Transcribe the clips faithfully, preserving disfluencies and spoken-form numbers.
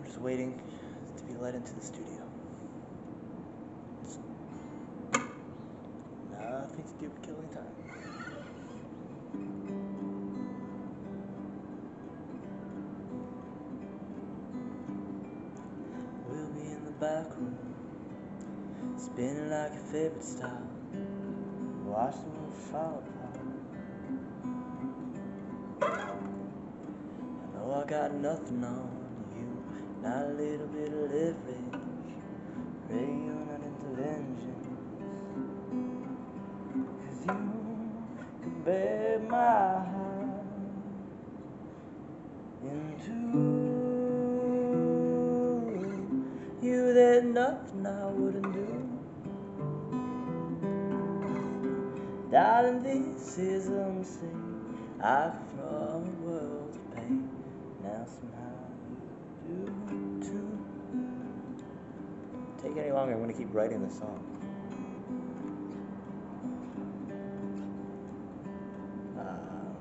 just waiting to be let into the studio. It's nothing to do with killing time. We'll be in the back room, spinning like your favorite style. Watch the world fall apart. I know I got nothing on you, not a little bit of leverage, ready on an intervention. Cause you can bear my heart into you, there's nothing I wouldn't do. Darling, this is a mistake. I come from a world of pain. Now somehow you do too. Take any longer, I'm going to keep writing this song. Uh,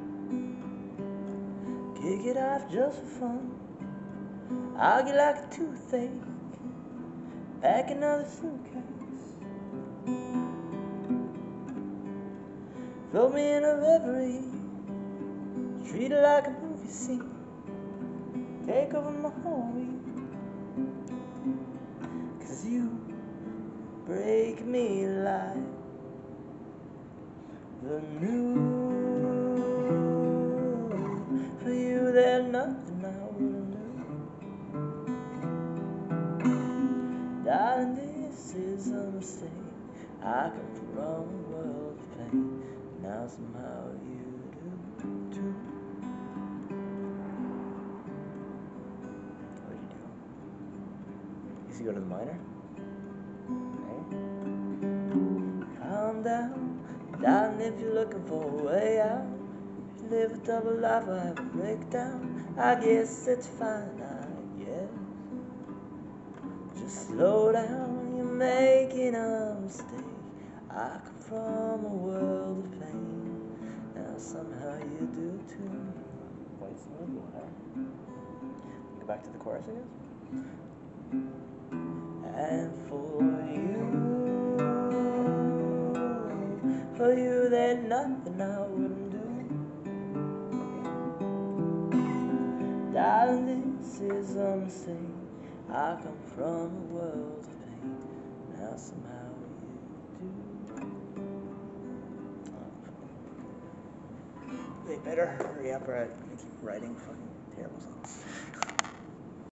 kick it off just for fun. I'll get like a toothache. Pack another suitcase. Throw me in a reverie. Treat it like a movie scene. Take over my whole week. Cause you break me like the news. For you there's nothing I wouldn't do. Darling, this is a mistake. I come from a world of pain. Now somehow you do too. What did you do? Easy, go to the minor. Okay. Calm down, darling, if you're looking for a way out. If you live a double life or have a breakdown, I guess it's fine, I guess. Just slow down, you're making a mistake. I come from a world of pain. Now somehow you do too. Quite smooth, whatever. Go back to the chorus, I guess. And for you, for you there's nothing I wouldn't do. Darling, this is a mistake. I come from a world of pain. Now somehow you do. They better hurry up or I'm gonna keep writing fucking